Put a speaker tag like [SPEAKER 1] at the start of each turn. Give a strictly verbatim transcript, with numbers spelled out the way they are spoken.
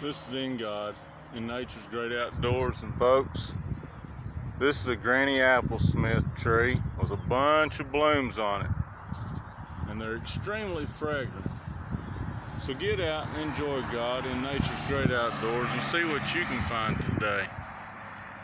[SPEAKER 1] This is In God in Nature's Great Outdoors, and folks, this is a Granny Applesmith tree with a bunch of blooms on it, and they're extremely fragrant. So get out and enjoy God in Nature's Great Outdoors and see what you can find today.